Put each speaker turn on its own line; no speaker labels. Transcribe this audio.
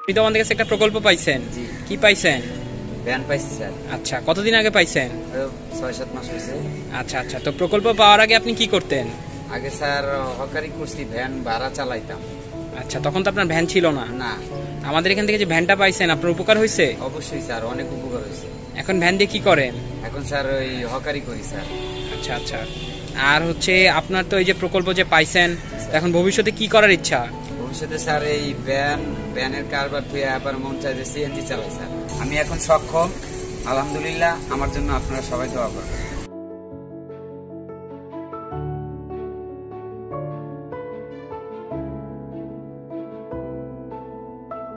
আপনি তো আমাদের কাছে একটা প্রকল্প পাইছেন, কি পাইছেন?
ভ্যান পাইছি স্যার।
আচ্ছা, কতদিন আগে পাইছেন?
৬-৭ মাস হয়েছে।
আচ্ছা আচ্ছা, তো প্রকল্প পাওয়ার আগে আপনি কি করতেন?
আগে স্যার হকারি করছি, ভ্যান ভাড়া চালাইতাম।
আচ্ছা, তখন তো আপনার ভ্যান ছিল না?
না।
আমাদের এখান থেকে যে ভ্যানটা পাইছেন, আপনার উপকার হয়েছে?
অবশ্যই স্যার, অনেক উপকার হয়েছে।
এখন ভ্যান দিয়ে কি করেন?
এখন স্যার ওই হকারি করি স্যার।
আচ্ছা আচ্ছা, আর হচ্ছে আপনার তো এই যে প্রকল্প যে পাইছেন, এখন ভবিষ্যতে কি করার ইচ্ছা?
ভবিষ্যতে স্যার এই ভ্যানের কারবার ধুয়ে আবার মন চাই যে সিএনজি চালাই স্যার। আমি এখন সক্ষম, আলহামদুলিল্লাহ। আমার জন্য আপনারা সবাই দোয়া করবেন।